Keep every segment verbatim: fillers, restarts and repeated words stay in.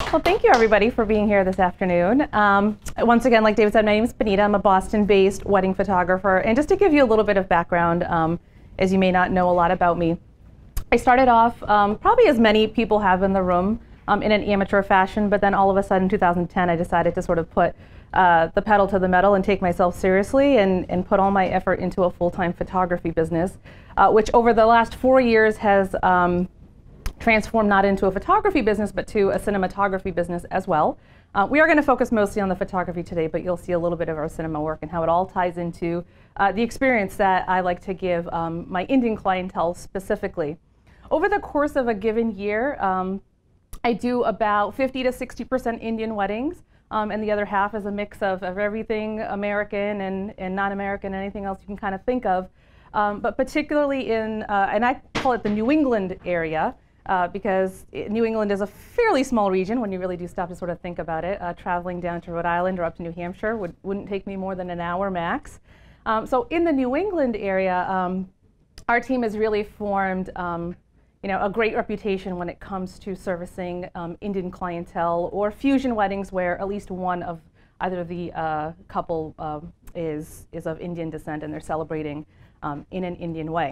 Well, thank you everybody for being here this afternoon. Um, once again, like David said, my name is Benita. I'm a Boston-based wedding photographer. And just to give you a little bit of background, um, as you may not know a lot about me, I started off, um, probably as many people have in the room, um, in an amateur fashion, but then all of a sudden in two thousand ten I decided to sort of put uh, the pedal to the metal and take myself seriously and, and put all my effort into a full-time photography business, uh, which over the last four years has um, transformed not into a photography business, but to a cinematography business as well. Uh, we are going to focus mostly on the photography today, but you'll see a little bit of our cinema work and how it all ties into uh, the experience that I like to give um, my Indian clientele specifically. Over the course of a given year, um, I do about fifty to sixty percent Indian weddings, um, and the other half is a mix of, of everything American and, and non-American, anything else you can kind of think of. Um, but particularly in, uh, and I call it the New England area, Uh, because it, New England is a fairly small region when you really do stop to sort of think about it. Uh, traveling down to Rhode Island or up to New Hampshire would, wouldn't take me more than an hour max. Um, so in the New England area, um, our team has really formed um, you know, a great reputation when it comes to servicing um, Indian clientele or fusion weddings where at least one of either the uh, couple um, is, is of Indian descent and they're celebrating um, in an Indian way.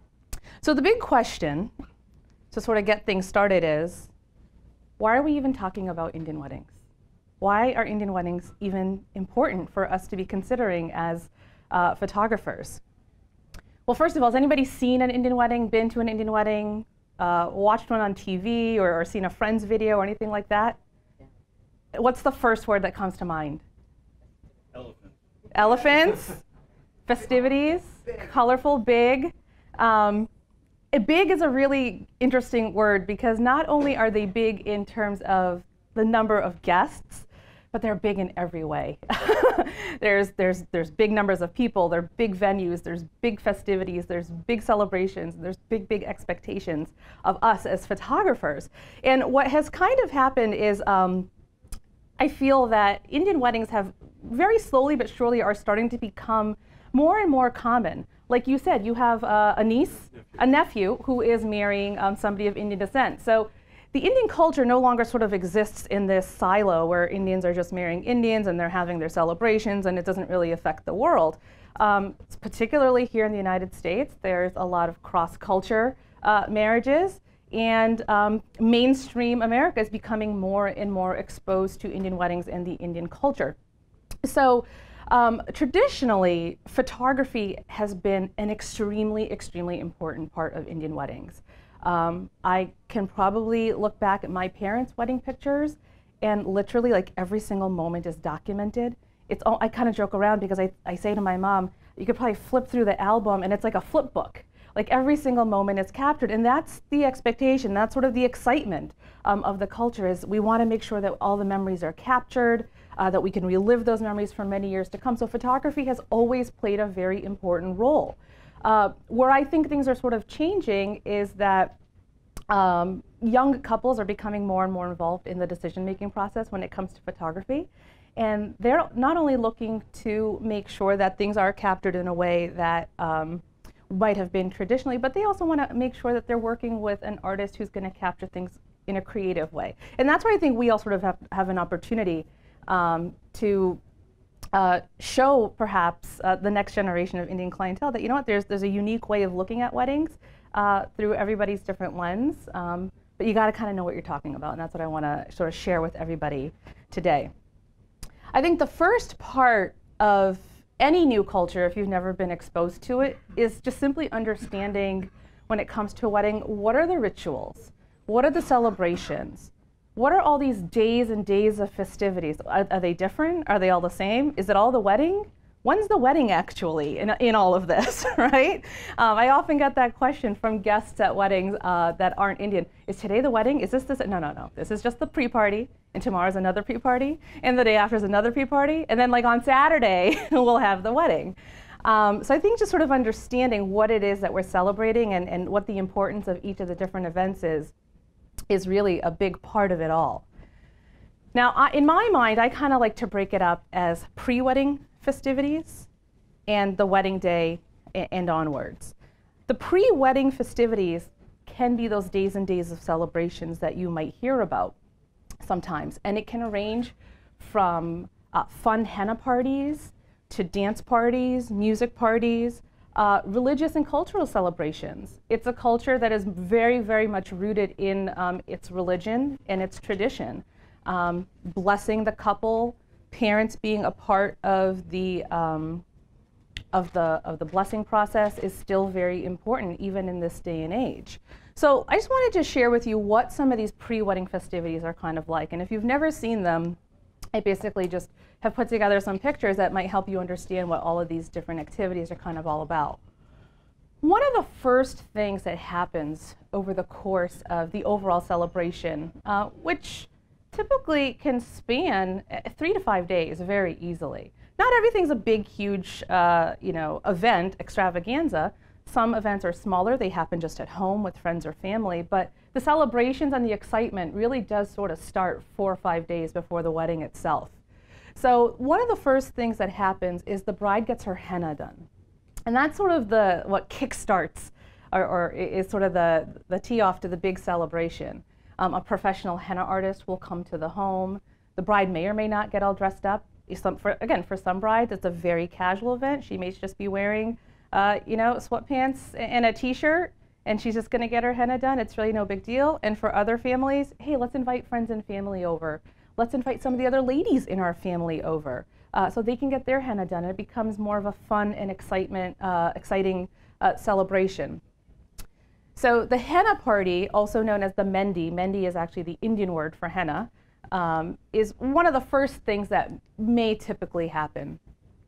So the big question to sort of get things started is, why are we even talking about Indian weddings? Why are Indian weddings even important for us to be considering as uh, photographers? Well, first of all, has anybody seen an Indian wedding, been to an Indian wedding, uh, watched one on T V, or, or seen a friend's video or anything like that? Yeah. What's the first word that comes to mind? Elephant. Elephants, festivities, big. Colorful, big. Um, Big is a really interesting word because not only are they big in terms of the number of guests, but they're big in every way. there's, there's, there's big numbers of people, there are big venues, there's big festivities, there's big celebrations, there's big, big expectations of us as photographers. And what has kind of happened is um, I feel that Indian weddings have very slowly but surely are starting to become more and more common. Like you said, you have uh, a niece, a nephew who is marrying um, somebody of Indian descent. So the Indian culture no longer sort of exists in this silo where Indians are just marrying Indians and they're having their celebrations and it doesn't really affect the world. Um, particularly here in the United States, there's a lot of cross-culture uh, marriages, and um, mainstream America is becoming more and more exposed to Indian weddings and the Indian culture. So Um, traditionally, photography has been an extremely, extremely important part of Indian weddings. Um, I can probably look back at my parents' wedding pictures and literally like every single moment is documented. It's all, I kind of joke around because I, I say to my mom, you could probably flip through the album and it's like a flip book. Like every single moment is captured, and that's the expectation, that's sort of the excitement um, of the culture, is we want to make sure that all the memories are captured, uh, that we can relive those memories for many years to come. So photography has always played a very important role. Uh, where I think things are sort of changing is that um, young couples are becoming more and more involved in the decision-making process when it comes to photography. And they're not only looking to make sure that things are captured in a way that um, might have been traditionally, but they also want to make sure that they're working with an artist who's going to capture things in a creative way. And that's where I think we all sort of have, have an opportunity um, to uh, show perhaps uh, the next generation of Indian clientele that, you know what, there's, there's a unique way of looking at weddings uh, through everybody's different lens, um, but you got to kind of know what you're talking about, and that's what I want to sort of share with everybody today. I think the first part of any new culture, if you've never been exposed to it, is just simply understanding when it comes to a wedding, what are the rituals? What are the celebrations? What are all these days and days of festivities? Are, are they different? Are they all the same? Is it all the wedding? When's the wedding actually in, in all of this, right? Um, I often get that question from guests at weddings uh, that aren't Indian. Is today the wedding? Is this this? No, no, no. This is just the pre-party, and tomorrow's another pre-party, and the day after is another pre-party, and then like on Saturday, we'll have the wedding. Um, so I think just sort of understanding what it is that we're celebrating and, and what the importance of each of the different events is, is really a big part of it all. Now, I, in my mind, I kind of like to break it up as pre-wedding festivities and the wedding day and onwards. The pre-wedding festivities can be those days and days of celebrations that you might hear about. sometimes. And it can range from uh, fun henna parties to dance parties, music parties, uh, religious and cultural celebrations. It's a culture that is very, very much rooted in um, its religion and its tradition. Um, blessing the couple, parents being a part of the um, of the of the blessing process is still very important even in this day and age. So I just wanted to share with you what some of these pre-wedding festivities are kind of like. And if you've never seen them, I basically just have put together some pictures that might help you understand what all of these different activities are kind of all about. One of the first things that happens over the course of the overall celebration, uh, which typically can span three to five days very easily. Not everything's a big, huge, uh, you know, event, extravaganza. Some events are smaller. They happen just at home with friends or family. But the celebrations and the excitement really does sort of start four or five days before the wedding itself. So one of the first things that happens is the bride gets her henna done. And that's sort of the what kickstarts or, or is sort of the, the tee off to the big celebration. Um, a professional henna artist will come to the home. The bride may or may not get all dressed up. Some, for, again, for some brides, it's a very casual event. She may just be wearing, uh, you know, sweatpants and a t-shirt, and she's just going to get her henna done. It's really no big deal. And for other families, hey, let's invite friends and family over. Let's invite some of the other ladies in our family over uh, so they can get their henna done. It becomes more of a fun and excitement, uh, exciting uh, celebration. So the henna party, also known as the mendi, mendi is actually the Indian word for henna, um, is one of the first things that may typically happen.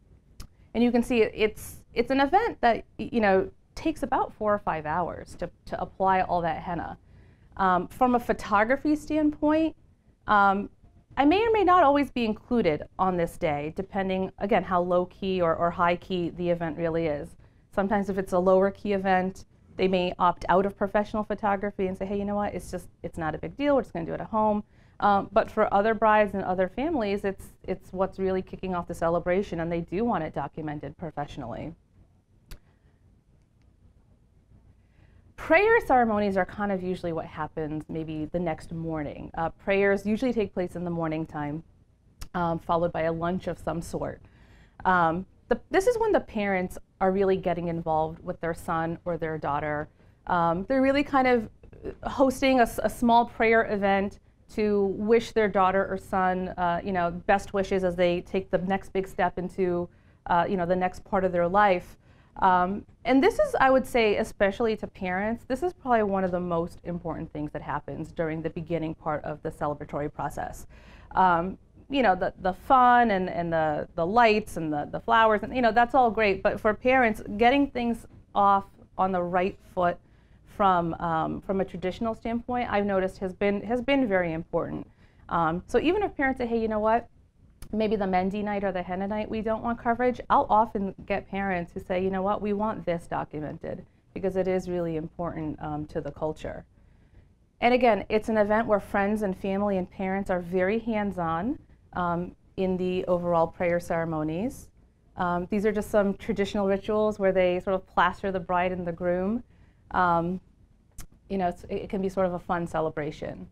And you can see it, it's, it's an event that, you know, takes about four or five hours to, to apply all that henna. Um, from a photography standpoint, um, I may or may not always be included on this day, depending, again, how low key or, or high key the event really is. Sometimes if it's a lower key event, they may opt out of professional photography and say, hey, you know what, it's just, it's not a big deal, we're just gonna do it at home. Um, but for other brides and other families, it's, it's what's really kicking off the celebration, and they do want it documented professionally. Prayer ceremonies are kind of usually what happens maybe the next morning. Uh, prayers usually take place in the morning time, um, followed by a lunch of some sort. Um, the, this is when the parents are really getting involved with their son or their daughter. Um, they're really kind of hosting a, a small prayer event to wish their daughter or son, uh, you know, best wishes as they take the next big step into, uh, you know, the next part of their life. Um, and this is, I would say, especially to parents, this is probably one of the most important things that happens during the beginning part of the celebratory process. Um, you know, the, the fun and, and the, the lights and the, the flowers, and, you know, that's all great. But for parents, getting things off on the right foot from, um, from a traditional standpoint, I've noticed has been, has been very important. Um, so even if parents say, hey, you know what, maybe the mendi night or the henna night we don't want coverage, I'll often get parents who say, you know what, we want this documented because it is really important um, to the culture. And again, it's an event where friends and family and parents are very hands-on um, in the overall prayer ceremonies. Um, these are just some traditional rituals where they sort of plaster the bride and the groom. Um, you know, it's, it can be sort of a fun celebration.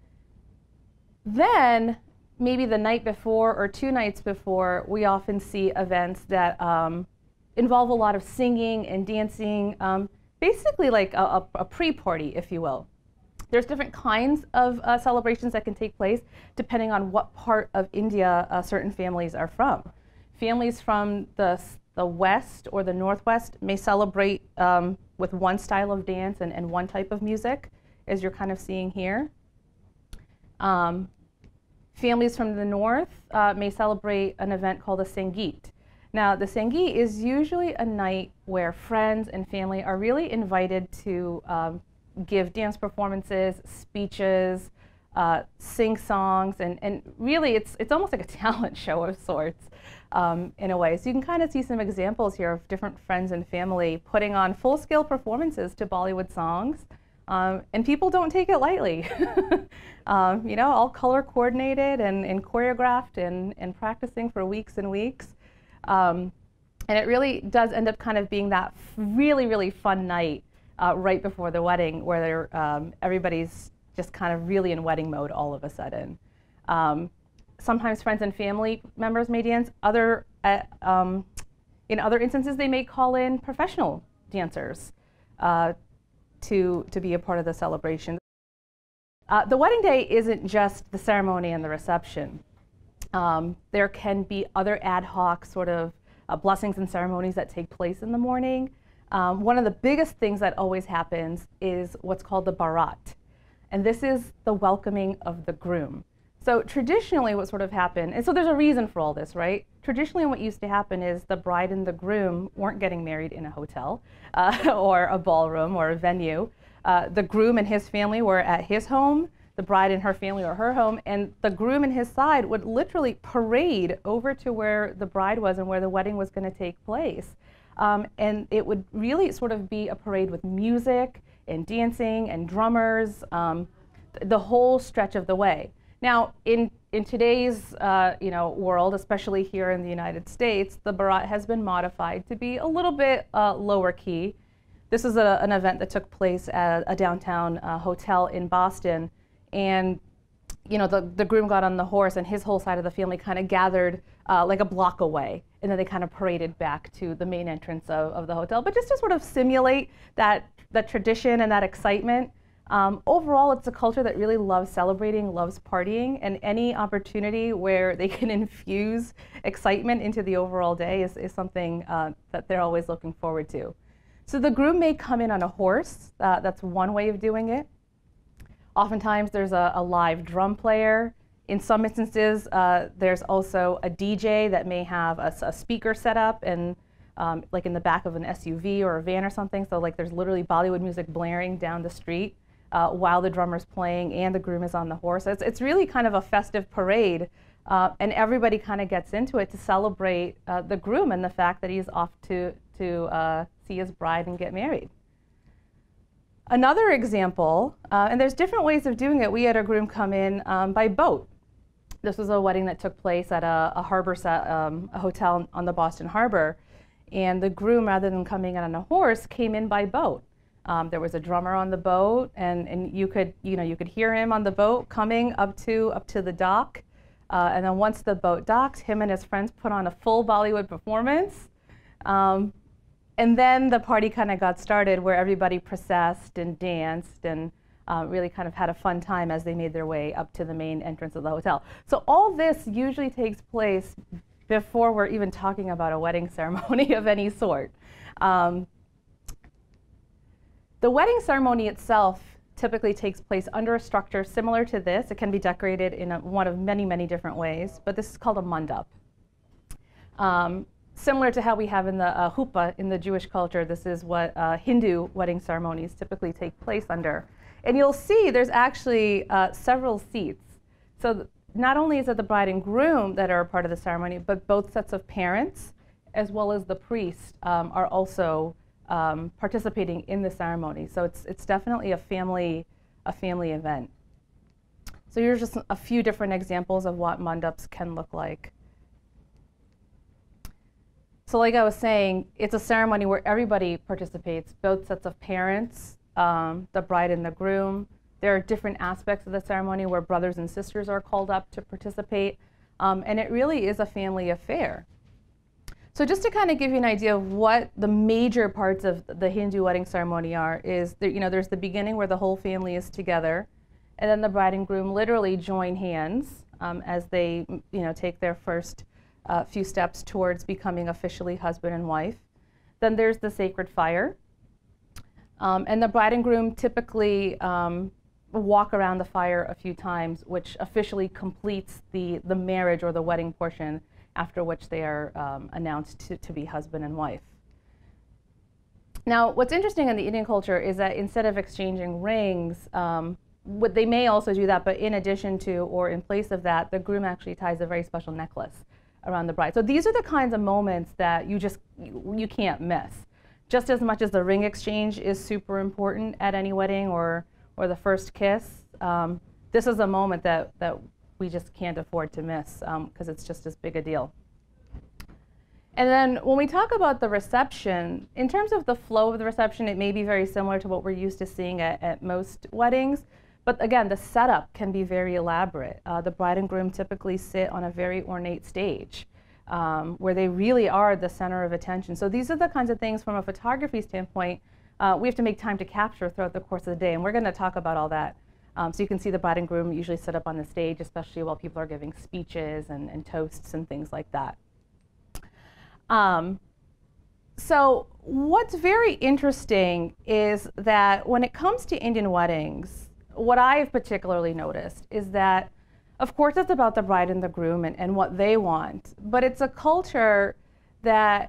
Then, maybe the night before or two nights before, we often see events that um, involve a lot of singing and dancing, um, basically like a, a, a pre-party, if you will. There's different kinds of uh, celebrations that can take place depending on what part of India uh, certain families are from. Families from the, the west or the northwest may celebrate um, with one style of dance and, and one type of music, as you're kind of seeing here. Um, Families from the north uh, may celebrate an event called a Sangeet. Now, the Sangeet is usually a night where friends and family are really invited to um, give dance performances, speeches, uh, sing songs, and, and really it's, it's almost like a talent show of sorts um, in a way. So you can kind of see some examples here of different friends and family putting on full-scale performances to Bollywood songs. Um, and people don't take it lightly. um, you know, all color coordinated and, and choreographed and, and practicing for weeks and weeks. Um, and it really does end up kind of being that really, really fun night uh, right before the wedding where um, everybody's just kind of really in wedding mode all of a sudden. Um, sometimes friends and family members may dance. Other, uh, um, in other instances, they may call in professional dancers uh, to, to be a part of the celebration. Uh, the wedding day isn't just the ceremony and the reception. Um, there can be other ad hoc sort of uh, blessings and ceremonies that take place in the morning. Um, one of the biggest things that always happens is what's called the barat. And this is the welcoming of the groom. So traditionally what sort of happened, and so there's a reason for all this, right? Traditionally what used to happen is the bride and the groom weren't getting married in a hotel uh, or a ballroom or a venue. Uh, the groom and his family were at his home, the bride and her family or her home, and the groom and his side would literally parade over to where the bride was and where the wedding was going to take place. Um, and it would really sort of be a parade with music and dancing and drummers, um, th the whole stretch of the way. Now, in, in today's uh, you know, world, especially here in the United States, the barat has been modified to be a little bit uh, lower key. This is a, an event that took place at a downtown uh, hotel in Boston, and you know, the, the groom got on the horse and his whole side of the family kind of gathered uh, like a block away, and then they kind of paraded back to the main entrance of, of the hotel. But just to sort of simulate that, that tradition and that excitement, um, overall it's a culture that really loves celebrating, loves partying, and any opportunity where they can infuse excitement into the overall day is, is something uh, that they're always looking forward to. So the groom may come in on a horse. Uh, that's one way of doing it. Oftentimes there's a, a live drum player. In some instances, uh, there's also a D J that may have a, a speaker set up and um, like in the back of an S U V or a van or something. So like there's literally Bollywood music blaring down the street uh, while the drummer's playing and the groom is on the horse. It's, it's really kind of a festive parade, uh, and everybody kind of gets into it to celebrate uh, the groom and the fact that he's off to, to uh, see his bride and get married. Another example, uh, and there's different ways of doing it. We had a groom come in um, by boat. This was a wedding that took place at a, a harbor set, um, a hotel on the Boston Harbor, and the groom, rather than coming in on a horse, came in by boat. Um, there was a drummer on the boat, and, and you could, you know, you could hear him on the boat coming up to up to the dock. Uh, and then once the boat docked, him and his friends put on a full Bollywood performance. Um, And then the party kind of got started where everybody processed and danced and uh, really kind of had a fun time as they made their way up to the main entrance of the hotel. So all this usually takes place before we're even talking about a wedding ceremony of any sort. Um, the wedding ceremony itself typically takes place under a structure similar to this. It can be decorated in a, one of many, many different ways, but this is called a mandap. Um, Similar to how we have in the uh, huppah in the Jewish culture, this is what uh, Hindu wedding ceremonies typically take place under. And you'll see there's actually uh, several seats. So not only is it the bride and groom that are a part of the ceremony, but both sets of parents, as well as the priest, um, are also um, participating in the ceremony. So it's, it's definitely a family, a family event. So here's just a few different examples of what mandaps can look like. So like I was saying, it's a ceremony where everybody participates, both sets of parents, um, the bride and the groom. There are different aspects of the ceremony where brothers and sisters are called up to participate, um, and it really is a family affair. So just to kind of give you an idea of what the major parts of the Hindu wedding ceremony are, is there, you know, there's the beginning where the whole family is together, and then the bride and groom literally join hands um, as they, you know, take their first a uh, few steps towards becoming officially husband and wife. Then there's the sacred fire. Um, and the bride and groom typically um, walk around the fire a few times, which officially completes the, the marriage or the wedding portion, after which they are um, announced to, to be husband and wife. Now, what's interesting in the Indian culture is that instead of exchanging rings, um, what they may also do that, but in addition to or in place of that, the groom actually ties a very special necklace around the bride. So these are the kinds of moments that you just, you, you can't miss. Just as much as the ring exchange is super important at any wedding or, or the first kiss, um, this is a moment that, that we just can't afford to miss because um, it's just as big a deal. And then when we talk about the reception, in terms of the flow of the reception, it may be very similar to what we're used to seeing at, at most weddings, But again, the setup can be very elaborate. Uh, the bride and groom typically sit on a very ornate stage um, where they really are the center of attention. So these are the kinds of things from a photography standpoint uh, we have to make time to capture throughout the course of the day. And we're going to talk about all that. Um, so you can see the bride and groom usually sit up on the stage, especially while people are giving speeches and, and toasts and things like that. Um, so what's very interesting is that when it comes to Indian weddings, what I've particularly noticed is that, of course, it's about the bride and the groom and, and what they want, but it's a culture that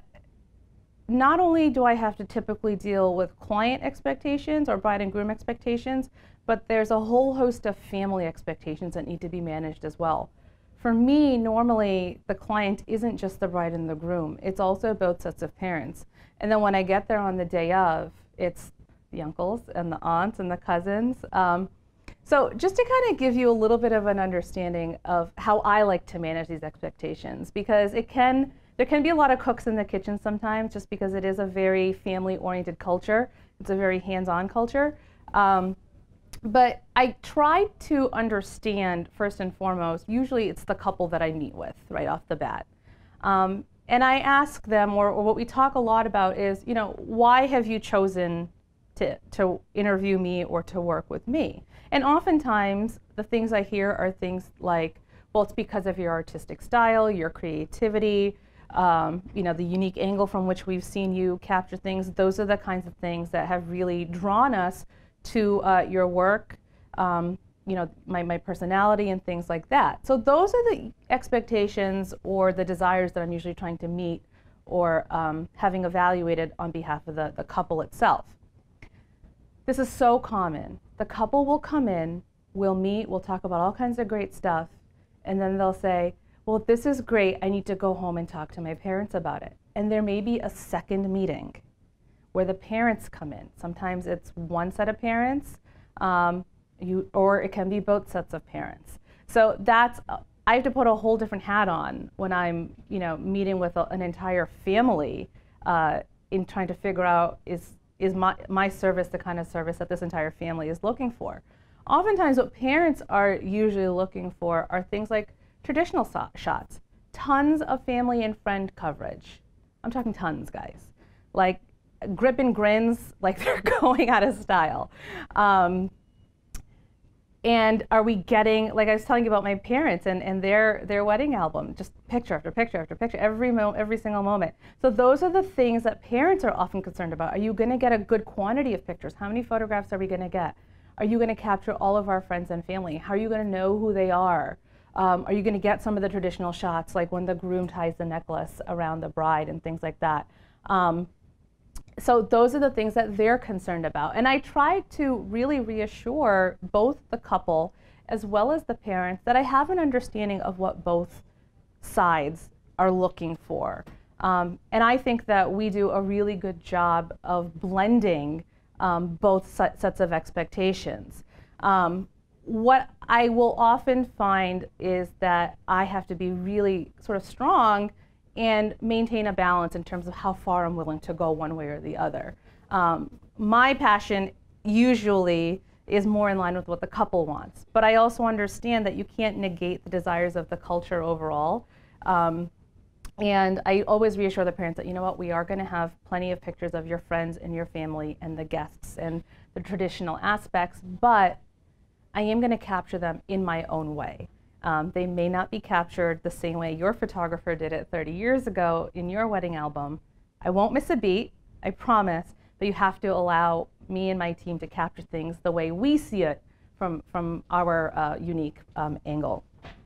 not only do I have to typically deal with client expectations or bride and groom expectations, but there's a whole host of family expectations that need to be managed as well. For me, normally, the client isn't just the bride and the groom. It's also both sets of parents. And then when I get there on the day of, it's the uncles and the aunts and the cousins. Um, so just to kind of give you a little bit of an understanding of how I like to manage these expectations, because it can, there can be a lot of cooks in the kitchen sometimes, just because it is a very family-oriented culture. It's a very hands-on culture. Um, But I try to understand, first and foremost, usually it's the couple that I meet with right off the bat. Um, and I ask them, or, or what we talk a lot about is, you know, why have you chosen to, to interview me or to work with me? And oftentimes, the things I hear are things like, well, it's because of your artistic style, your creativity, um, you know, the unique angle from which we've seen you capture things. Those are the kinds of things that have really drawn us to uh, your work, um, you know, my, my personality and things like that. So those are the expectations or the desires that I'm usually trying to meet or um, having evaluated on behalf of the, the couple itself. This is so common. The couple will come in, we'll meet, we'll talk about all kinds of great stuff, and then they'll say, well, this is great, I need to go home and talk to my parents about it. And there may be a second meeting where the parents come in. Sometimes it's one set of parents, um, you, or it can be both sets of parents. So that's, uh, I have to put a whole different hat on when I'm, you know, meeting with a, an entire family uh, in trying to figure out is, is my, my service the kind of service that this entire family is looking for. Oftentimes what parents are usually looking for are things like traditional so shots, tons of family and friend coverage. I'm talking tons, guys. Like, grip and grins like they're going out of style. Um, and are we getting, like I was telling you about my parents and, and their, their wedding album, just picture after picture after picture, every, mo every single moment. So those are the things that parents are often concerned about. Are you going to get a good quantity of pictures? How many photographs are we going to get? Are you going to capture all of our friends and family? How are you going to know who they are? Um, are you going to get some of the traditional shots, like when the groom ties the necklace around the bride and things like that? Um, So those are the things that they're concerned about. And I try to really reassure both the couple as well as the parents that I have an understanding of what both sides are looking for. Um, and I think that we do a really good job of blending um, both set, sets of expectations. Um, what I will often find is that I have to be really sort of strong and maintain a balance in terms of how far I'm willing to go one way or the other. Um, my passion usually is more in line with what the couple wants, but I also understand that you can't negate the desires of the culture overall. Um, and I always reassure the parents that, you know what, we are gonna have plenty of pictures of your friends and your family and the guests and the traditional aspects, but I am gonna capture them in my own way. Um, they may not be captured the same way your photographer did it thirty years ago in your wedding album. I won't miss a beat, I promise, but you have to allow me and my team to capture things the way we see it from, from our uh, unique um, angle.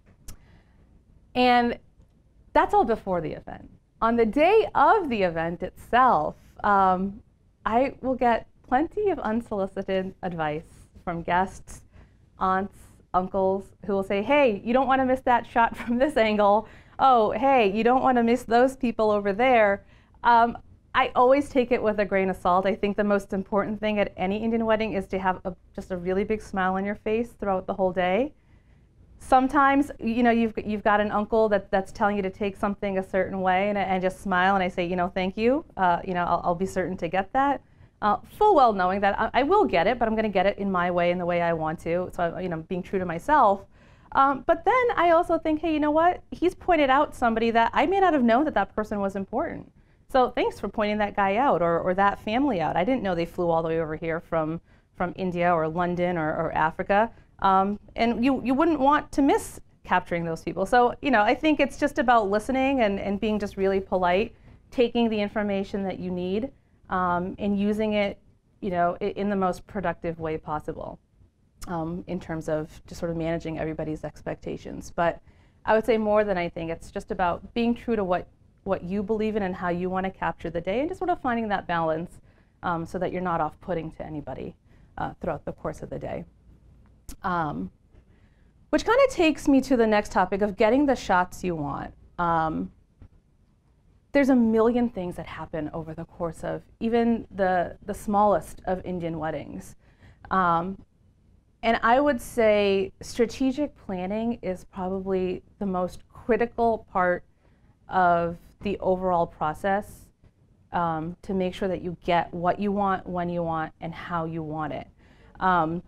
And that's all before the event. On the day of the event itself, um, I will get plenty of unsolicited advice from guests, aunts, uncles who will say, hey, you don't want to miss that shot from this angle. Oh, hey, you don't want to miss those people over there. Um, I always take it with a grain of salt. I think the most important thing at any Indian wedding is to have a, just a really big smile on your face throughout the whole day. Sometimes, you know, you've, you've got an uncle that, that's telling you to take something a certain way and, and just smile and I say, you know, thank you. Uh, you know, I'll, I'll be certain to get that. uh, full well knowing that I, I will get it, but I'm going to get it in my way, in the way I want to. So, you know, being true to myself. Um, but then I also think, hey, you know what? He's pointed out somebody that I may not have known that that person was important. So thanks for pointing that guy out, or, or that family out. I didn't know they flew all the way over here from, from India or London or, or Africa. Um, and you, you wouldn't want to miss capturing those people. So, you know, I think it's just about listening and, and being just really polite, taking the information that you need, um, and using it, you know, in the most productive way possible, um, in terms of just sort of managing everybody's expectations. But I would say more than anything, it's just about being true to what, what you believe in and how you want to capture the day, and just sort of finding that balance, um, so that you're not off-putting to anybody uh, throughout the course of the day. Um, which kind of takes me to the next topic of getting the shots you want. Um, there's a million things that happen over the course of even the, the smallest of Indian weddings. Um, and I would say strategic planning is probably the most critical part of the overall process, um, to make sure that you get what you want, when you want, and how you want it. Um,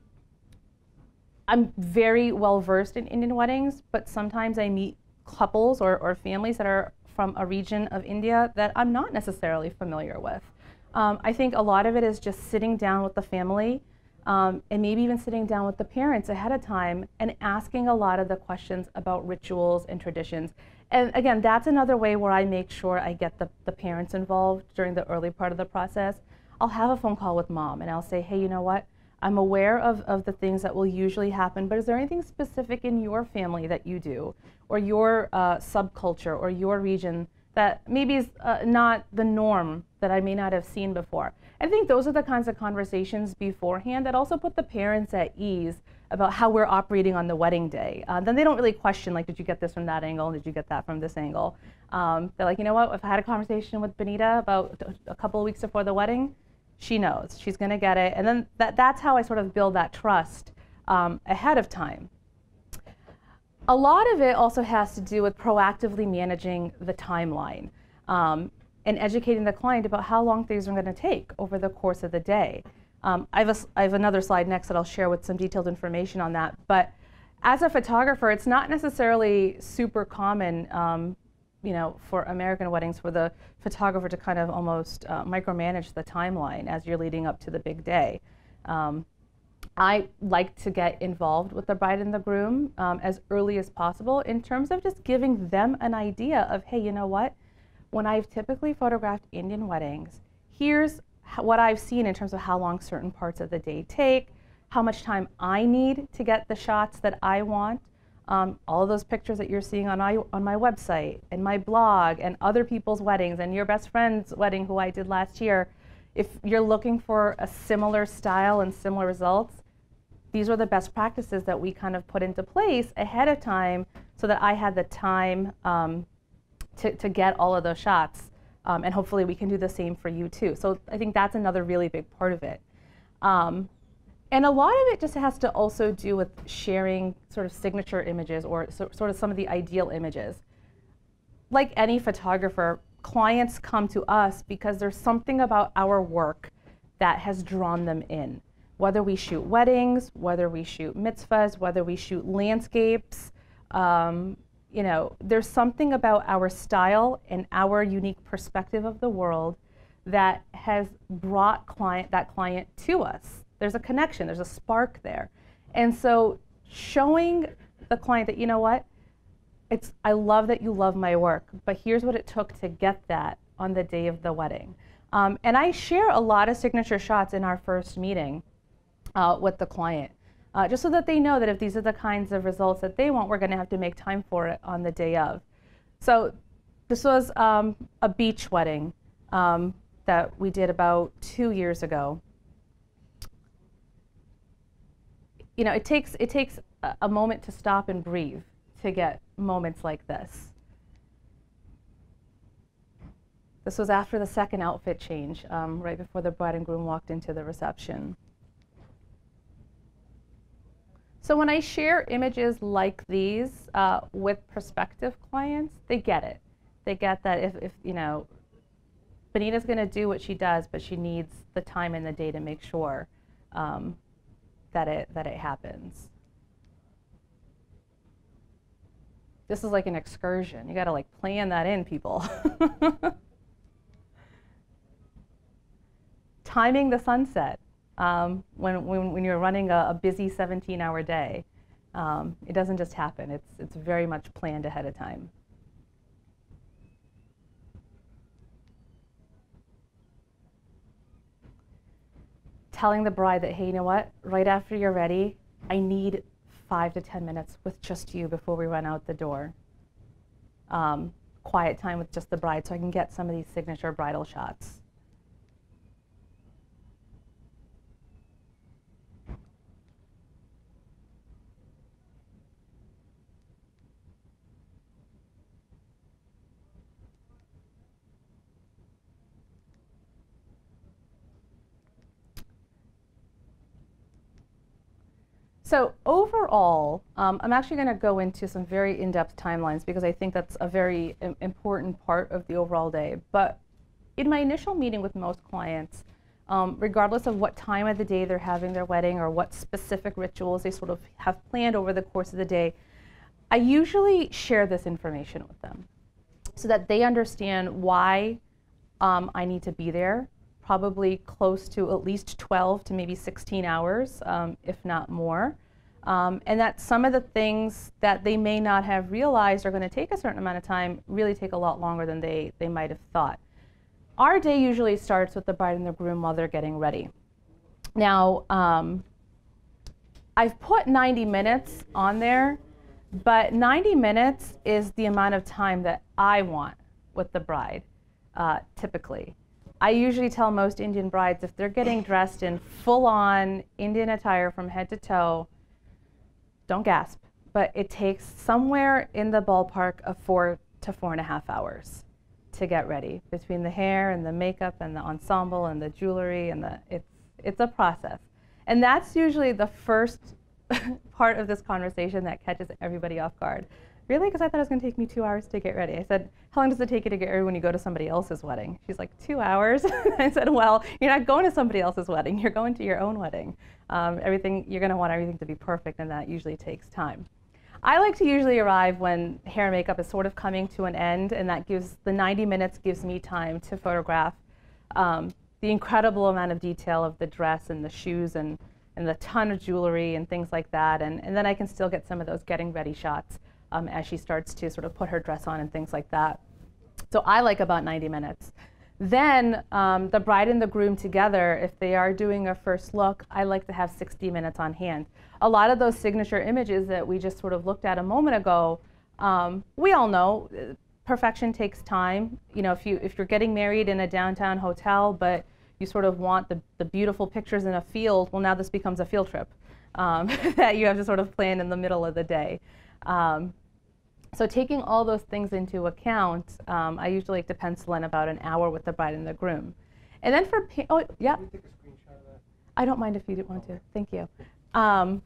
I'm very well versed in Indian weddings, but sometimes I meet couples or, or families that are from a region of India that I'm not necessarily familiar with. Um, I think a lot of it is just sitting down with the family, um, and maybe even sitting down with the parents ahead of time and asking a lot of the questions about rituals and traditions. And again, that's another way where I make sure I get the, the parents involved during the early part of the process. I'll have a phone call with mom and I'll say, hey, you know what? I'm aware of, of the things that will usually happen, but is there anything specific in your family that you do, or your uh, subculture, or your region that maybe is uh, not the norm that I may not have seen before? I think those are the kinds of conversations beforehand that also put the parents at ease about how we're operating on the wedding day. Uh, then they don't really question, like, did you get this from that angle? Did you get that from this angle? Um, they're like, you know what, if I had a conversation with Benita about a couple of weeks before the wedding, she knows, she's gonna get it. And then that, that's how I sort of build that trust um, ahead of time. A lot of it also has to do with proactively managing the timeline, um, and educating the client about how long things are gonna take over the course of the day. Um, I, have a, I have another slide next that I'll share with some detailed information on that. But as a photographer, it's not necessarily super common, um, you know, for American weddings, for the photographer to kind of almost uh, micromanage the timeline as you're leading up to the big day. Um, I like to get involved with the bride and the groom um, as early as possible, in terms of just giving them an idea of, hey, you know what? When I've typically photographed Indian weddings, here's what I've seen in terms of how long certain parts of the day take, how much time I need to get the shots that I want. Um, all of those pictures that you're seeing on my, on my website and my blog and other people's weddings and your best friend's wedding who I did last year, if you're looking for a similar style and similar results, these are the best practices that we kind of put into place ahead of time, so that I had the time um, to, to get all of those shots. Um, and hopefully we can do the same for you too. So I think that's another really big part of it. Um, And a lot of it just has to also do with sharing sort of signature images, or so, sort of some of the ideal images. Like any photographer, clients come to us because there's something about our work that has drawn them in. Whether we shoot weddings, whether we shoot mitzvahs, whether we shoot landscapes, um, you know, there's something about our style and our unique perspective of the world that has brought client, that client to us. There's a connection, there's a spark there. And so showing the client that, you know what, it's, I love that you love my work, but here's what it took to get that on the day of the wedding. Um, and I share a lot of signature shots in our first meeting uh, with the client, uh, just so that they know that if these are the kinds of results that they want, we're gonna have to make time for it on the day of. So this was um, a beach wedding um, that we did about two years ago. You know, it takes, it takes a, a moment to stop and breathe to get moments like this. This was after the second outfit change, um, right before the bride and groom walked into the reception. So when I share images like these uh, with prospective clients, they get it. They get that if, if, you know, Benita's going to do what she does, but she needs the time in the day to make sure um, that it that it happens. This is like an excursion. You got to like plan that in, people. Timing the sunset um, when, when when you're running a, a busy seventeen hour day, um, it doesn't just happen. It's it's very much planned ahead of time. Telling the bride that, hey, you know what? Right after you're ready, I need five to ten minutes with just you before we run out the door. Um, quiet time with just the bride so I can get some of these signature bridal shots. So overall, um, I'm actually going to go into some very in-depth timelines because I think that's a very im- important part of the overall day. But in my initial meeting with most clients, um, regardless of what time of the day they're having their wedding or what specific rituals they sort of have planned over the course of the day, I usually share this information with them so that they understand why um, I need to be there, probably close to at least twelve to maybe sixteen hours, um, if not more. Um, and that some of the things that they may not have realized are going to take a certain amount of time really take a lot longer than they, they might have thought. Our day usually starts with the bride and the groom while they're getting ready. Now, um, I've put ninety minutes on there, but ninety minutes is the amount of time that I want with the bride, uh, typically. I usually tell most Indian brides if they're getting dressed in full-on Indian attire from head to toe, don't gasp, but it takes somewhere in the ballpark of four to four and a half hours to get ready, between the hair and the makeup and the ensemble and the jewelry, and the it's it's a process. And that's usually the first part of this conversation that catches everybody off guard. Really? Because I thought it was going to take me two hours to get ready. I said, how long does it take you to get ready when you go to somebody else's wedding? She's like, two hours? I said, well, you're not going to somebody else's wedding. You're going to your own wedding. Um, everything, you're going to want everything to be perfect, and that usually takes time. I like to usually arrive when hair and makeup is sort of coming to an end, and that gives, the ninety minutes gives me time to photograph um, the incredible amount of detail of the dress and the shoes and, and the ton of jewelry and things like that, and, and then I can still get some of those getting ready shots Um, as she starts to sort of put her dress on and things like that. So I like about ninety minutes. Then um, the bride and the groom together, if they are doing a first look, I like to have sixty minutes on hand. A lot of those signature images that we just sort of looked at a moment ago, um, we all know uh, perfection takes time. You know, if, you, if you're getting married in a downtown hotel, but you sort of want the, the beautiful pictures in a field, well, now this becomes a field trip um, that you have to sort of plan in the middle of the day. Um, so taking all those things into account, um, I usually like to pencil in about an hour with the bride and the groom. And then for, pa oh, yeah. Can we take a screenshot of that? I don't mind if you didn't want to. Thank you. Um,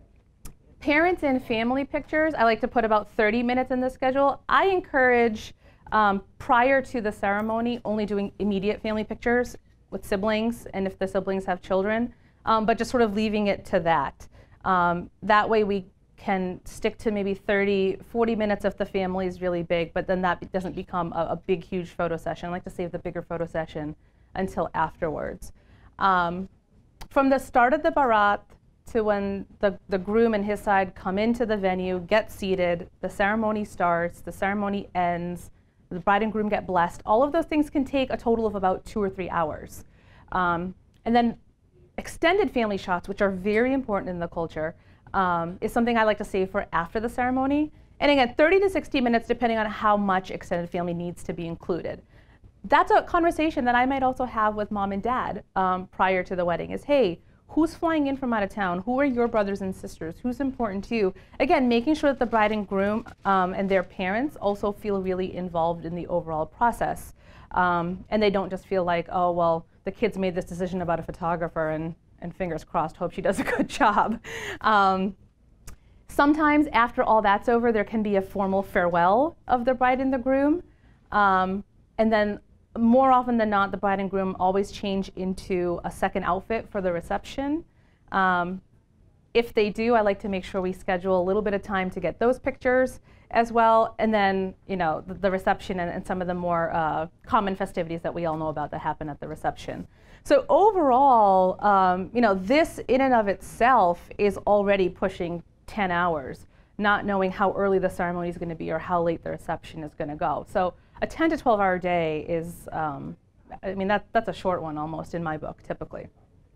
parents and family pictures, I like to put about thirty minutes in the schedule. I encourage, um, prior to the ceremony, only doing immediate family pictures with siblings, and if the siblings have children, um, but just sort of leaving it to that. Um, that way we can stick to maybe thirty, forty minutes if the family is really big, but then that doesn't become a, a big, huge photo session. I like to save the bigger photo session until afterwards. Um, from the start of the barat to when the, the groom and his side come into the venue, get seated, the ceremony starts, the ceremony ends, the bride and groom get blessed, all of those things can take a total of about two or three hours. Um, and then extended family shots, which are very important in the culture, Um, is something I like to save for after the ceremony. And again, thirty to sixty minutes depending on how much extended family needs to be included. That's a conversation that I might also have with mom and dad um, prior to the wedding is, hey, who's flying in from out of town? Who are your brothers and sisters? Who's important to you? Again, making sure that the bride and groom um, and their parents also feel really involved in the overall process. Um, and they don't just feel like, oh, well, the kids made this decision about a photographer and and fingers crossed, hope she does a good job. Um, sometimes after all that's over, there can be a formal farewell of the bride and the groom. Um, and then more often than not, the bride and groom always change into a second outfit for the reception. Um, if they do, I like to make sure we schedule a little bit of time to get those pictures as well, and then, you know, the, the reception and, and some of the more uh, common festivities that we all know about that happen at the reception. So overall, um, you know, this in and of itself is already pushing ten hours, not knowing how early the ceremony is going to be or how late the reception is going to go. So a ten to twelve hour day is, um, I mean, that, that's a short one almost in my book, typically.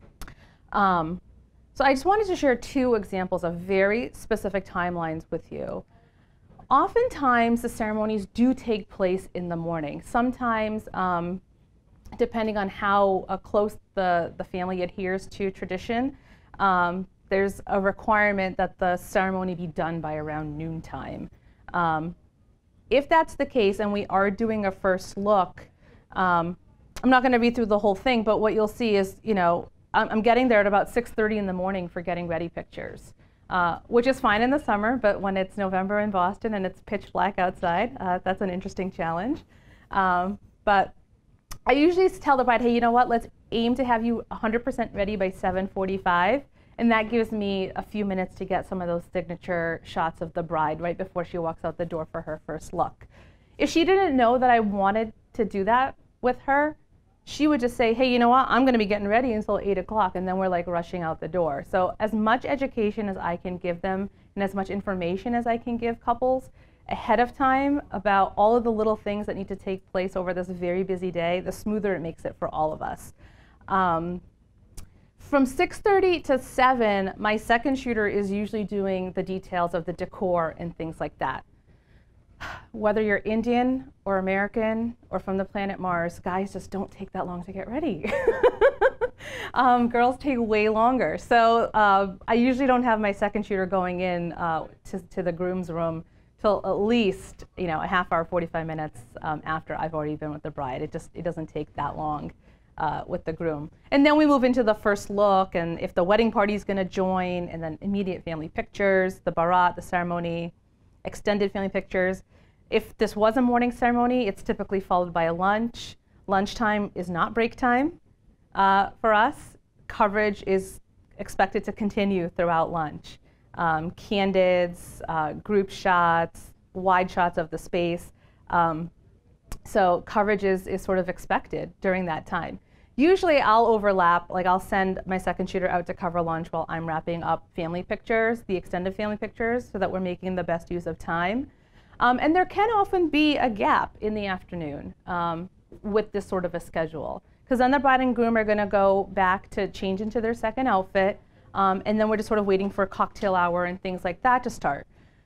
Um, so I just wanted to share two examples of very specific timelines with you. Oftentimes, the ceremonies do take place in the morning. Sometimes, um, depending on how uh, close the, the family adheres to tradition, um, there's a requirement that the ceremony be done by around noontime. Um, if that's the case, and we are doing a first look, um, I'm not going to read through the whole thing, but what you'll see is, you know, I'm, I'm getting there at about six thirty in the morning for getting ready pictures. Uh, which is fine in the summer, but when it's November in Boston and it's pitch black outside, uh, that's an interesting challenge. Um, but I usually tell the bride, hey, you know what, let's aim to have you one hundred percent ready by seven forty-five, and that gives me a few minutes to get some of those signature shots of the bride right before she walks out the door for her first look. If she didn't know that I wanted to do that with her, she would just say, hey, you know what, I'm going to be getting ready until eight o'clock, and then we're like rushing out the door. So as much education as I can give them and as much information as I can give couples ahead of time about all of the little things that need to take place over this very busy day, the smoother it makes it for all of us. Um, from six thirty to seven, my second shooter is usually doing the details of the decor and things like that. Whether you're Indian or American or from the planet Mars, guys just don't take that long to get ready. um, girls take way longer. So uh, I usually don't have my second shooter going in uh, to, to the groom's room till at least, you know, a half hour, forty-five minutes um, after I've already been with the bride. It just it doesn't take that long uh, with the groom. And then we move into the first look, and if the wedding party is going to join, and then immediate family pictures, the barat, the ceremony, extended family pictures. If this was a morning ceremony, it's typically followed by a lunch. Lunchtime is not break time uh, for us. Coverage is expected to continue throughout lunch. Um, candids, uh, group shots, wide shots of the space. Um, so coverage is, is sort of expected during that time. Usually I'll overlap, like I'll send my second shooter out to cover lunch while I'm wrapping up family pictures, the extended family pictures, so that we're making the best use of time. Um, and there can often be a gap in the afternoon um, with this sort of a schedule, because then the bride and groom are going to go back to change into their second outfit, um, and then we're just sort of waiting for cocktail hour and things like that to start.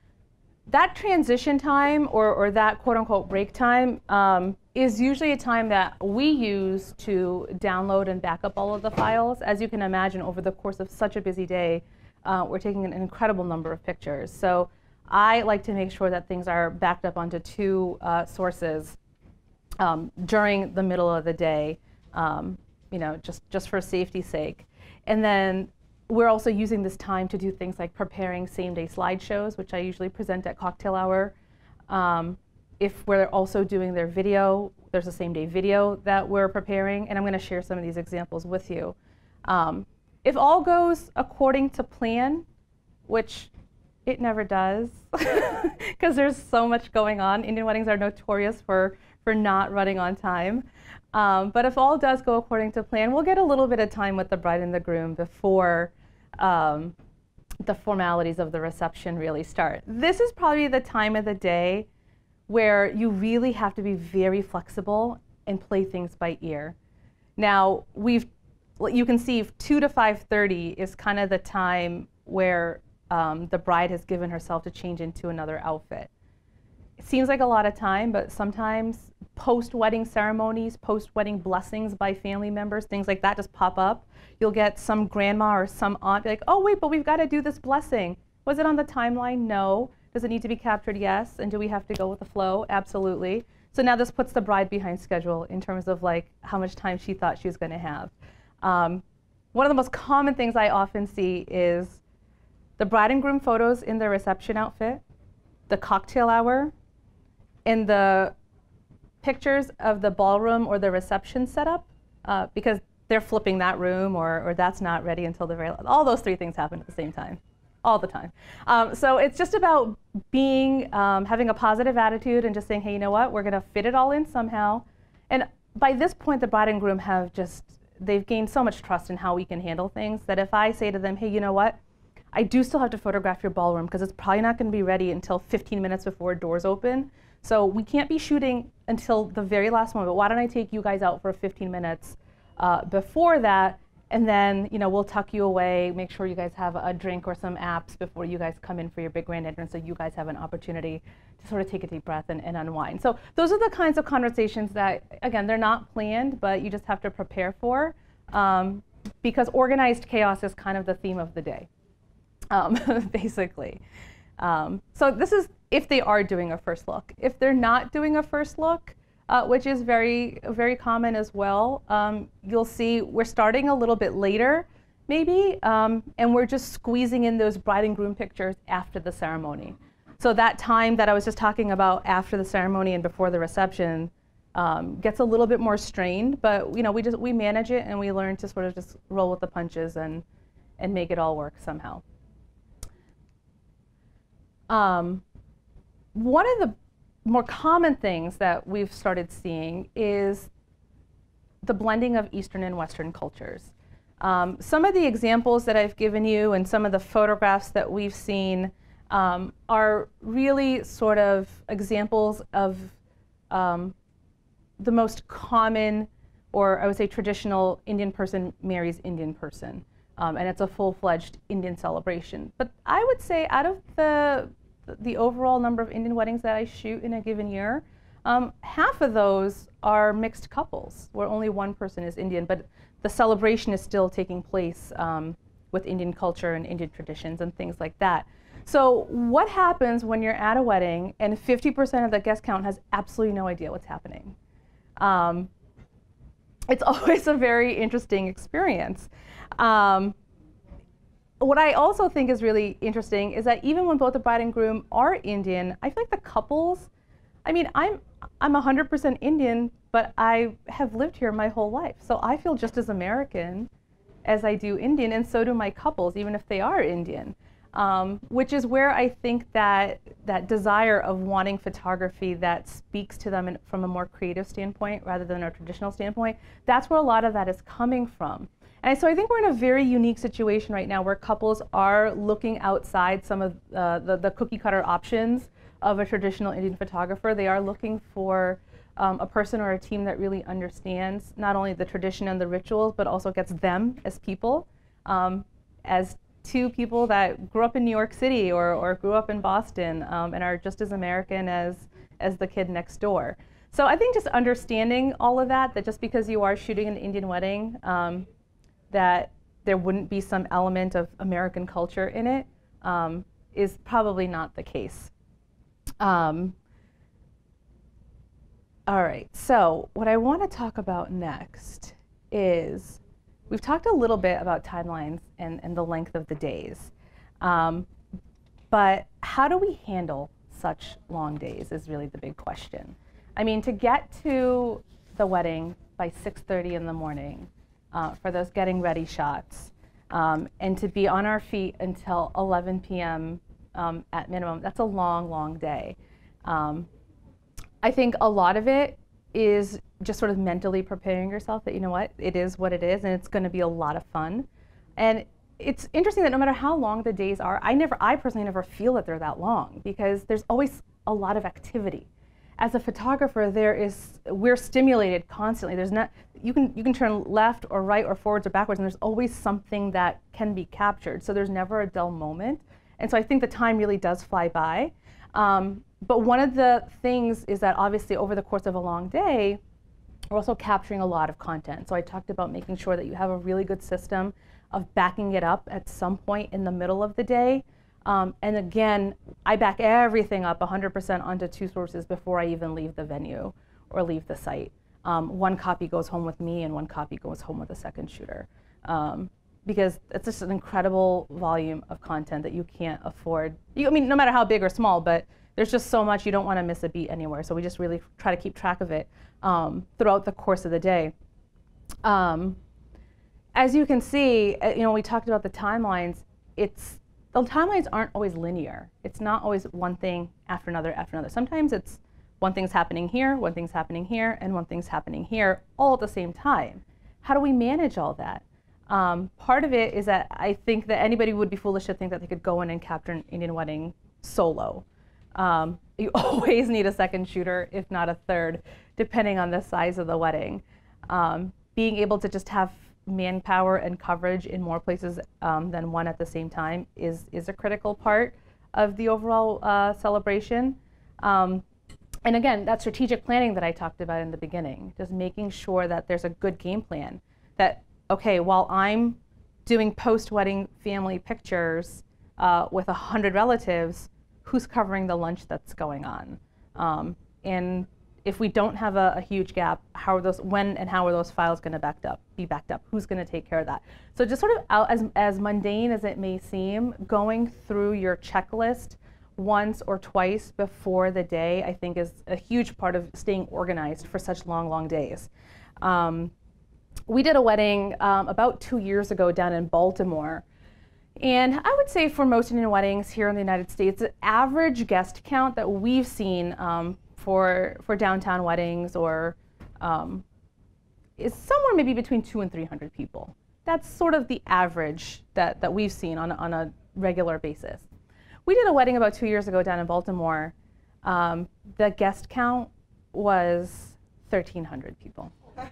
That transition time, or, or that quote-unquote break time, um, is usually a time that we use to download and back up all of the files. As you can imagine, over the course of such a busy day, uh, we're taking an incredible number of pictures. So I like to make sure that things are backed up onto two uh, sources um, during the middle of the day, um, you know, just, just for safety's sake. And then we're also using this time to do things like preparing same-day slideshows, which I usually present at cocktail hour. Um, if we're also doing their video, there's a same-day video that we're preparing, and I'm going to share some of these examples with you. Um, if all goes according to plan, which it never does, because there's so much going on. Indian weddings are notorious for, for not running on time. Um, but if all does go according to plan, we'll get a little bit of time with the bride and the groom before um, the formalities of the reception really start. This is probably the time of the day where you really have to be very flexible and play things by ear. Now, we've, you can see two to five thirty is kind of the time where Um, the bride has given herself to change into another outfit. It seems like a lot of time, but sometimes post-wedding ceremonies, post-wedding blessings by family members, things like that just pop up. You'll get some grandma or some aunt be like, oh wait, but we've got to do this blessing. Was it on the timeline? No. Does it need to be captured? Yes. And do we have to go with the flow? Absolutely. So now this puts the bride behind schedule in terms of like how much time she thought she was going to have. Um, one of the most common things I often see is the bride and groom photos in their reception outfit, the cocktail hour, and the pictures of the ballroom or the reception setup, uh, because they're flipping that room, or, or that's not ready until the very last. All those three things happen at the same time, all the time. Um, so it's just about being, um, having a positive attitude and just saying, hey, you know what, we're gonna fit it all in somehow. And by this point, the bride and groom have just, they've gained so much trust in how we can handle things that if I say to them, hey, you know what, I do still have to photograph your ballroom because it's probably not gonna be ready until fifteen minutes before doors open. So we can't be shooting until the very last moment, but why don't I take you guys out for fifteen minutes uh, before that, and then you know we'll tuck you away, make sure you guys have a drink or some apps before you guys come in for your big grand entrance, so you guys have an opportunity to sort of take a deep breath and, and unwind. So those are the kinds of conversations that, again, they're not planned, but you just have to prepare for, um, because organized chaos is kind of the theme of the day, um, basically. Um, so this is if they are doing a first look. If they're not doing a first look, uh, which is very, very common as well, um, you'll see we're starting a little bit later, maybe, um, and we're just squeezing in those bride and groom pictures after the ceremony. So that time that I was just talking about after the ceremony and before the reception um, gets a little bit more strained, but you know we just we manage it and we learn to sort of just roll with the punches and and make it all work somehow. Um, one of the more common things that we've started seeing is the blending of Eastern and Western cultures. Um, some of the examples that I've given you and some of the photographs that we've seen um, are really sort of examples of um, the most common, or I would say traditional, Indian person marries Indian person. Um, and it's a full-fledged Indian celebration. But I would say out of the, the overall number of Indian weddings that I shoot in a given year, um, half of those are mixed couples, where only one person is Indian, but the celebration is still taking place um, with Indian culture and Indian traditions and things like that. So what happens when you're at a wedding and fifty percent of the guest count has absolutely no idea what's happening? Um, it's always a very interesting experience. Um, what I also think is really interesting is that even when both the bride and groom are Indian, I feel like the couples, I mean, I'm I'm one hundred percent Indian, but I have lived here my whole life. So I feel just as American as I do Indian, and so do my couples, even if they are Indian. Um, which is where I think that that desire of wanting photography that speaks to them in, from a more creative standpoint rather than a traditional standpoint, that's where a lot of that is coming from. And so I think we're in a very unique situation right now where couples are looking outside some of uh, the, the cookie cutter options of a traditional Indian photographer. They are looking for um, a person or a team that really understands not only the tradition and the rituals, but also gets them as people, um, as two people that grew up in New York City or, or grew up in Boston um, and are just as American as, as the kid next door. So I think just understanding all of that, that just because you are shooting an Indian wedding, um, that there wouldn't be some element of American culture in it, um, is probably not the case. Um, all right, so what I want to talk about next is, we've talked a little bit about timelines and, and the length of the days, um, but how do we handle such long days is really the big question. I mean, to get to the wedding by six thirty in the morning uh, for those getting ready shots, um, and to be on our feet until eleven p m um, at minimum, that's a long, long day. Um, I think a lot of it is just sort of mentally preparing yourself that, you know what, it is what it is and it's going to be a lot of fun. And it's interesting that no matter how long the days are, I never, I personally never feel that they're that long because there's always a lot of activity. As a photographer, there is, we're stimulated constantly. There's not, you can, you can turn left or right or forwards or backwards and there's always something that can be captured. So there's never a dull moment. And so I think the time really does fly by. Um, but one of the things is that obviously over the course of a long day, we're also capturing a lot of content. So I talked about making sure that you have a really good system of backing it up at some point in the middle of the day. Um, and again, I back everything up one hundred percent onto two sources before I even leave the venue or leave the site. Um, one copy goes home with me and one copy goes home with a second shooter. Um, because it's just an incredible volume of content that you can't afford. You, I mean, no matter how big or small, but There's just so much, you don't want to miss a beat anywhere. So we just really try to keep track of it um, throughout the course of the day. Um, as you can see, you know, we talked about the timelines. It's, the timelines aren't always linear. It's not always one thing after another after another. Sometimes it's one thing's happening here, one thing's happening here, and one thing's happening here all at the same time. How do we manage all that? Um, part of it is that I think that anybody would be foolish to think that they could go in and capture an Indian wedding solo. Um, you always need a second shooter, if not a third, depending on the size of the wedding. Um, being able to just have manpower and coverage in more places um, than one at the same time is, is a critical part of the overall uh, celebration. Um, and again, that strategic planning that I talked about in the beginning, just making sure that there's a good game plan. That, okay, while I'm doing post-wedding family pictures uh, with a hundred relatives, who's covering the lunch that's going on? Um, and if we don't have a, a huge gap, how are those, when and how are those files going to backed up, be backed up? Who's going to take care of that? So just sort of out, as, as mundane as it may seem, going through your checklist once or twice before the day, I think is a huge part of staying organized for such long, long days. Um, we did a wedding um, about two years ago down in Baltimore. And I would say for most Indian weddings here in the United States, the average guest count that we've seen um, for, for downtown weddings or um, is somewhere maybe between two and three hundred people. That's sort of the average that, that we've seen on, on a regular basis. We did a wedding about two years ago down in Baltimore. Um, the guest count was thirteen hundred people.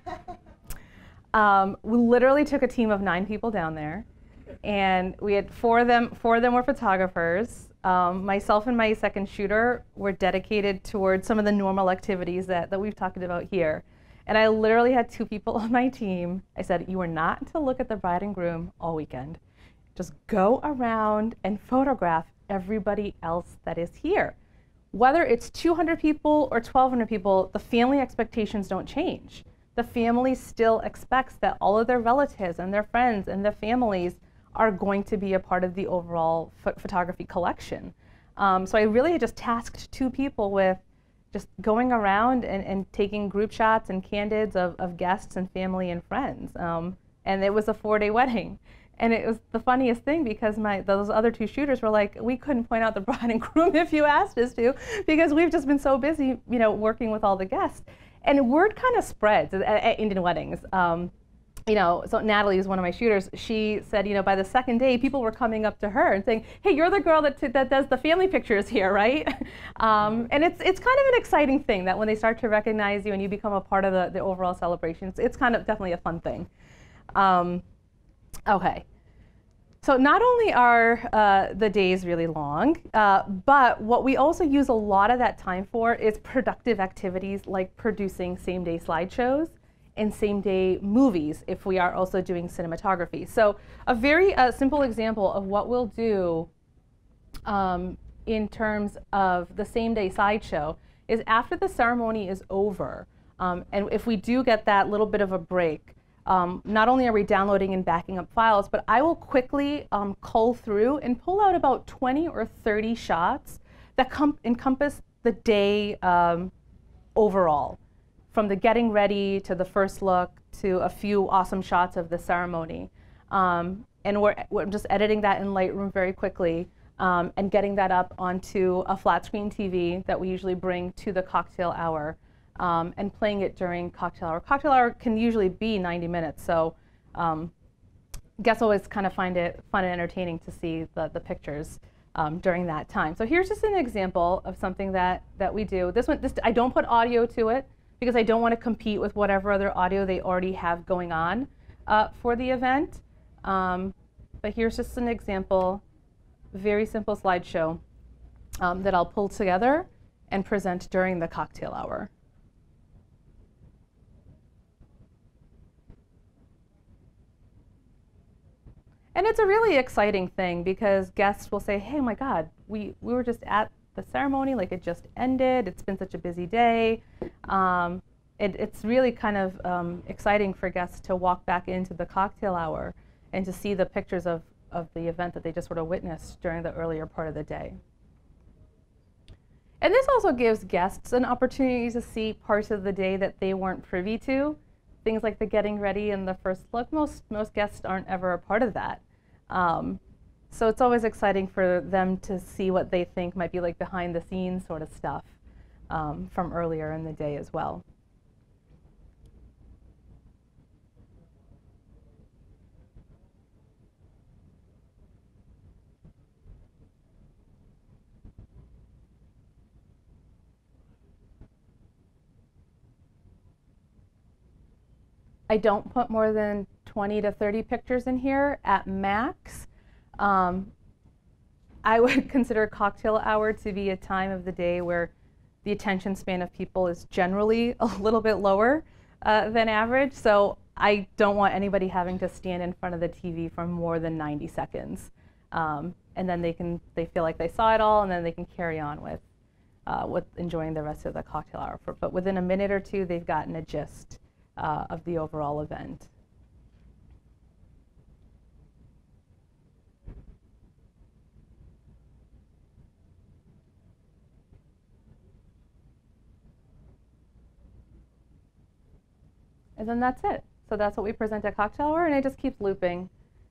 Um, we literally took a team of nine people down there, and we had four of them, four of them were photographers. Um, myself and my second shooter were dedicated towards some of the normal activities that, that we've talked about here. And I literally had two people on my team. I said, you are not to look at the bride and groom all weekend. Just go around and photograph everybody else that is here. Whether it's two hundred people or twelve hundred people, the family expectations don't change. The family still expects that all of their relatives and their friends and their families are going to be a part of the overall ph photography collection. Um, so I really just tasked two people with just going around and, and taking group shots and candids of, of guests and family and friends. Um, and it was a four-day wedding. And it was the funniest thing because my, those other two shooters were like, we couldn't point out the bride and groom if you asked us to, because we've just been so busy, you know, working with all the guests. And word kind of spreads at, at Indian weddings. Um, you know, so Natalie is one of my shooters. She said, you know, by the second day, people were coming up to her and saying, hey, you're the girl that, that does the family pictures here, right? um, and it's, it's kind of an exciting thing that when they start to recognize you and you become a part of the, the overall celebration, it's, it's kind of definitely a fun thing. Um, okay. So not only are uh, the days really long, uh, but what we also use a lot of that time for is productive activities like producing same-day slideshows and same-day movies if we are also doing cinematography. So a very uh, simple example of what we'll do um, in terms of the same-day slideshow is after the ceremony is over, um, and if we do get that little bit of a break, Um, not only are we downloading and backing up files, but I will quickly um, cull through and pull out about twenty or thirty shots that encompass the day um, overall, from the getting ready to the first look to a few awesome shots of the ceremony. Um, and we're, we're just editing that in Lightroom very quickly um, and getting that up onto a flat screen T V that we usually bring to the cocktail hour. Um, and playing it during cocktail hour. Cocktail hour can usually be ninety minutes, so um, guests always kind of find it fun and entertaining to see the, the pictures um, during that time. So here's just an example of something that, that we do. This one, this, I don't put audio to it because I don't want to compete with whatever other audio they already have going on uh, for the event. Um, but here's just an example, very simple slideshow um, that I'll pull together and present during the cocktail hour. And it's a really exciting thing because guests will say, hey, my God, we, we were just at the ceremony, like it just ended. It's been such a busy day. Um, it, it's really kind of um, exciting for guests to walk back into the cocktail hour and to see the pictures of, of the event that they just sort of witnessed during the earlier part of the day. And this also gives guests an opportunity to see parts of the day that they weren't privy to. Things like the getting ready and the first look, most, most guests aren't ever a part of that. Um, so it's always exciting for them to see what they think might be like behind the scenes sort of stuff um, from earlier in the day as well. I don't put more than twenty to thirty pictures in here at max. Um, I would consider cocktail hour to be a time of the day where the attention span of people is generally a little bit lower uh, than average. So I don't want anybody having to stand in front of the T V for more than ninety seconds. Um, and then they can they feel like they saw it all, and then they can carry on with uh, with enjoying the rest of the cocktail hour. For, but within a minute or two, they've gotten a gist Uh, of the overall event. And then that's it. So that's what we present at cocktail hour, and it just keeps looping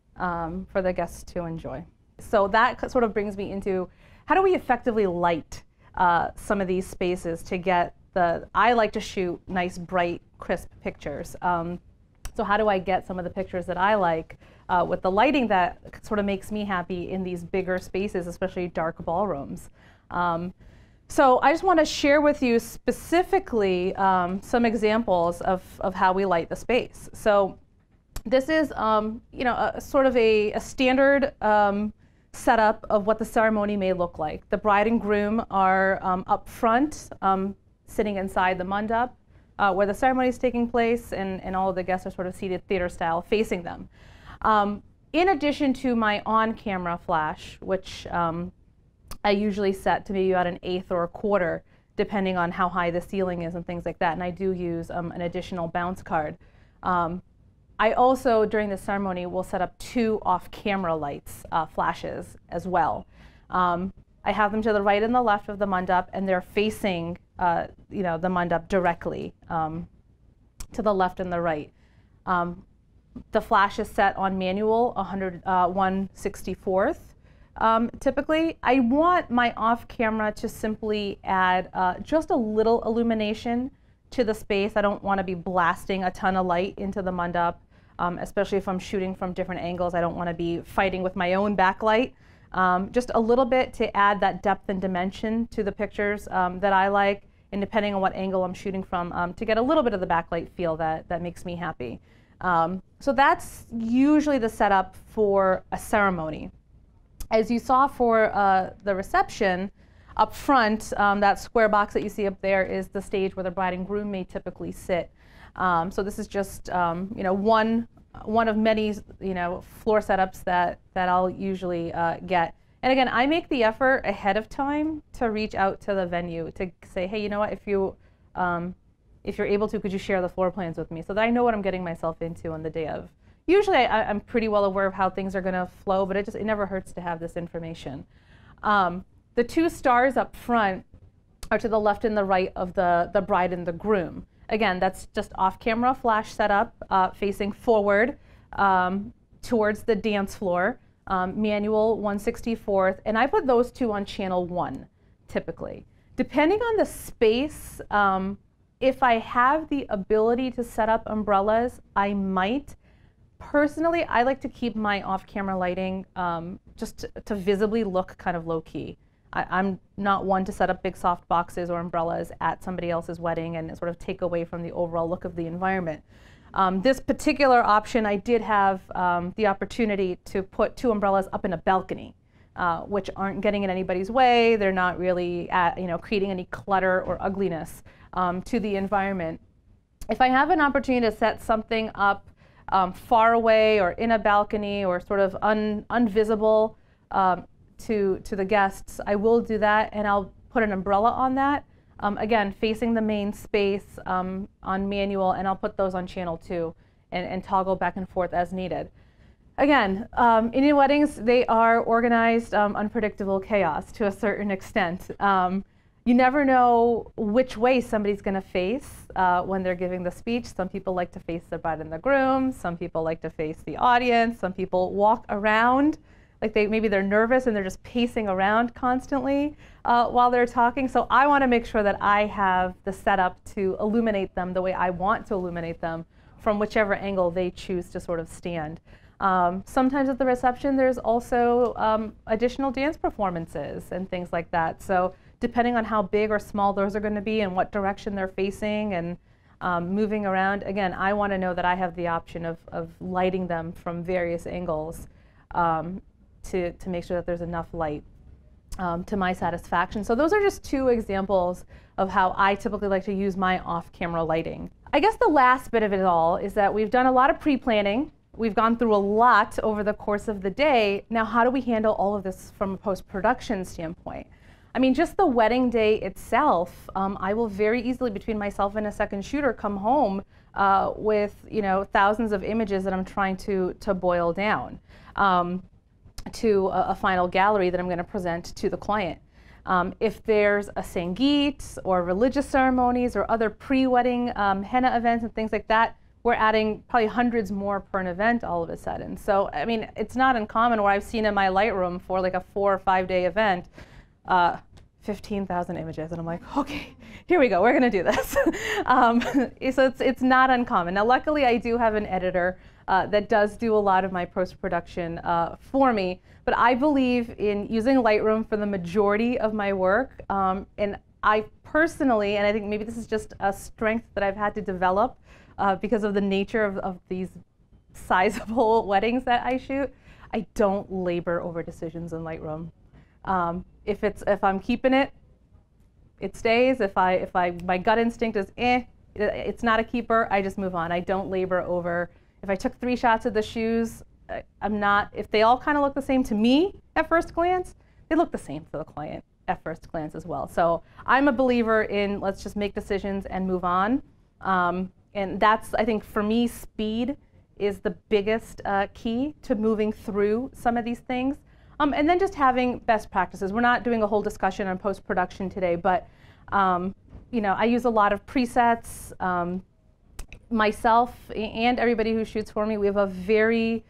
um, for the guests to enjoy. So that sort of brings me into how do we effectively light uh, some of these spaces to get the, I like to shoot nice, bright, crisp pictures. Um, so how do I get some of the pictures that I like uh, with the lighting that sort of makes me happy in these bigger spaces, especially dark ballrooms? Um, so I just want to share with you specifically um, some examples of, of how we light the space. So this is um, you know, a, a sort of a, a standard um, setup of what the ceremony may look like. The bride and groom are um, up front, um, sitting inside the mandap uh, where the ceremony is taking place, and, and all of the guests are sort of seated theater style facing them. Um, in addition to my on-camera flash, which um, I usually set to maybe about an eighth or a quarter, depending on how high the ceiling is and things like that, and I do use um, an additional bounce card. Um, I also, during the ceremony, will set up two off-camera lights, uh, flashes as well. Um, I have them to the right and the left of the mandap, and they're facing uh, you know, the mandap directly um, to the left and the right. Um, the flash is set on manual, one hundred, uh, one sixty-fourth. Um, typically, I want my off-camera to simply add uh, just a little illumination to the space. I don't want to be blasting a ton of light into the mandap, um, especially if I'm shooting from different angles. I don't want to be fighting with my own backlight. Um, just a little bit to add that depth and dimension to the pictures um, that I like, and depending on what angle I'm shooting from, um, to get a little bit of the backlight feel that, that makes me happy. Um, so that's usually the setup for a ceremony. As you saw for uh, the reception, up front, um, that square box that you see up there is the stage where the bride and groom may typically sit. Um, so this is just um, you know, one, one of many you know, floor setups that, that I'll usually uh, get. And again, I make the effort ahead of time to reach out to the venue to say, hey, you know what, if, you, um, if you're able to, could you share the floor plans with me so that I know what I'm getting myself into on the day of. Usually I, I'm pretty well aware of how things are going to flow, but it just it never hurts to have this information. Um, the two stars up front are to the left and the right of the, the bride and the groom. Again, that's just off-camera flash setup uh, facing forward um, towards the dance floor, um, manual one sixty-fourth, and I put those two on channel one typically. Depending on the space, um, if I have the ability to set up umbrellas, I might. Personally, I like to keep my off-camera lighting um, just to, to visibly look kind of low-key. I'm not one to set up big soft boxes or umbrellas at somebody else's wedding and sort of take away from the overall look of the environment. Um, this particular option, I did have um, the opportunity to put two umbrellas up in a balcony, uh, which aren't getting in anybody's way. They're not really at, you know, creating any clutter or ugliness um, to the environment. If I have an opportunity to set something up um, far away or in a balcony or sort of un unvisible, um, To, to the guests, I will do that, and I'll put an umbrella on that. Um, again, facing the main space um, on manual, and I'll put those on channel two and, and toggle back and forth as needed. Again, um, Indian weddings, they are organized, um, unpredictable chaos to a certain extent. Um, You never know which way somebody's going to face uh, when they're giving the speech. Some people like to face the bride and the groom. Some people like to face the audience. Some people walk around, like they maybe they're nervous and they're just pacing around constantly uh, while they're talking. So I want to make sure that I have the setup to illuminate them the way I want to illuminate them from whichever angle they choose to sort of stand. Um, sometimes at the reception, there's also um, additional dance performances and things like that. So depending on how big or small those are going to be and what direction they're facing and um, moving around, again, I want to know that I have the option of, of lighting them from various angles um, to, to make sure that there's enough light um, to my satisfaction. So those are just two examples of how I typically like to use my off-camera lighting. I guess the last bit of it all is that we've done a lot of pre-planning. We've gone through a lot over the course of the day. Now, how do we handle all of this from a post-production standpoint? I mean, just the wedding day itself, um, I will very easily, between myself and a second shooter, come home uh, with, you know, thousands of images that I'm trying to, to boil down um, to a, a final gallery that I'm going to present to the client. Um, if there's a Sangeet or religious ceremonies or other pre-wedding um, henna events and things like that, we're adding probably hundreds more per an event all of a sudden. So, I mean, it's not uncommon where I've seen in my Lightroom for like a four or five day event, uh, fifteen thousand images, and I'm like, okay, here we go, we're gonna do this. um, so it's, it's not uncommon. Now, luckily, I do have an editor uh, that does do a lot of my post-production uh, for me, but I believe in using Lightroom for the majority of my work, um, and I personally, and I think maybe this is just a strength that I've had to develop uh, because of the nature of, of these sizable weddings that I shoot, I don't labor over decisions in Lightroom. Um, if it's if I'm keeping it, it stays. If I if I my gut instinct is eh, it's not a keeper, I just move on. I don't labor over. If I took three shots of the shoes, I'm not. If they all kind of look the same to me at first glance, they look the same to the client at first glance as well. So I'm a believer in let's just make decisions and move on. Um, and that's, I think, for me, speed is the biggest uh, key to moving through some of these things. Um, and then just having best practices. We're not doing a whole discussion on post-production today, but um, you know, I use a lot of presets. Um, myself and everybody who shoots for me, we have a very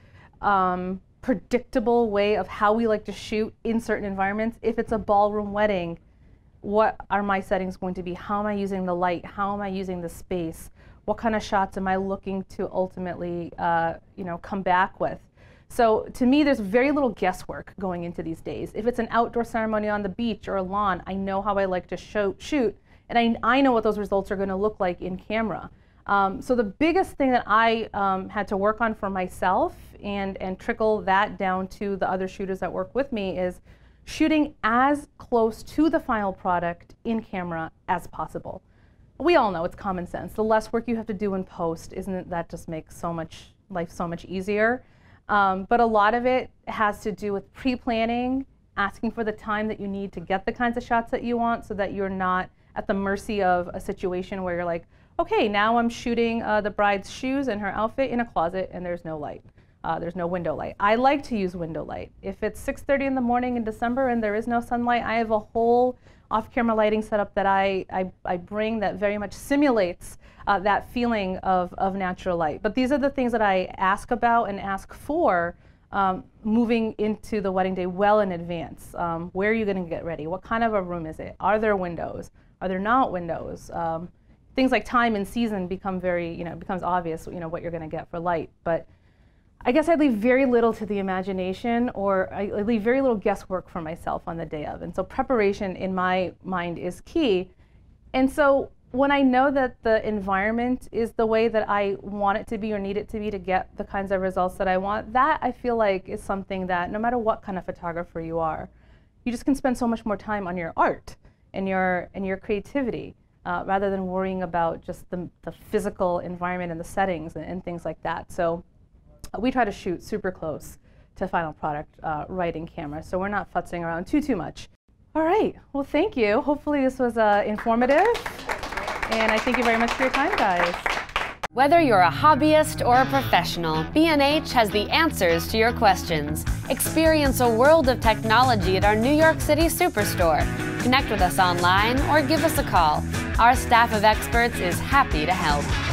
um, predictable way of how we like to shoot in certain environments. If it's a ballroom wedding, what are my settings going to be? How am I using the light? How am I using the space? What kind of shots am I looking to ultimately uh, you know, come back with? So to me, there's very little guesswork going into these days. If it's an outdoor ceremony on the beach or a lawn, I know how I like to show, shoot, and I, I know what those results are going to look like in camera. Um, so the biggest thing that I um, had to work on for myself and, and trickle that down to the other shooters that work with me is shooting as close to the final product in camera as possible. We all know it's common sense. The less work you have to do in post, isn't it, that just makes so much life so much easier? Um, but a lot of it has to do with pre-planning, asking for the time that you need to get the kinds of shots that you want so that you're not at the mercy of a situation where you're like, okay, now I'm shooting uh, the bride's shoes and her outfit in a closet and there's no light. Uh, there's no window light. I like to use window light. If it's six thirty in the morning in December and there is no sunlight, I have a whole off-camera lighting setup that I, I, I bring that very much simulates uh, that feeling of, of natural light. But these are the things that I ask about and ask for um, moving into the wedding day well in advance. Um, where are you going to get ready? What kind of a room is it? Are there windows? Are there not windows? Um, things like time and season become very, you know, becomes obvious, you know, what you're going to get for light. But I guess I leave very little to the imagination, or I leave very little guesswork for myself on the day of. And so preparation in my mind is key. And so when I know that the environment is the way that I want it to be or need it to be to get the kinds of results that I want, that I feel like is something that no matter what kind of photographer you are, you just can spend so much more time on your art and your, and your creativity uh, rather than worrying about just the, the physical environment and the settings and, and things like that. So we try to shoot super close to final product uh, right in camera, so we're not futzing around too, too much. All right, well, thank you. Hopefully this was uh, informative, and I thank you very much for your time, guys. Whether you're a hobbyist or a professional, B and H has the answers to your questions. Experience a world of technology at our New York City Superstore. Connect with us online or give us a call. Our staff of experts is happy to help.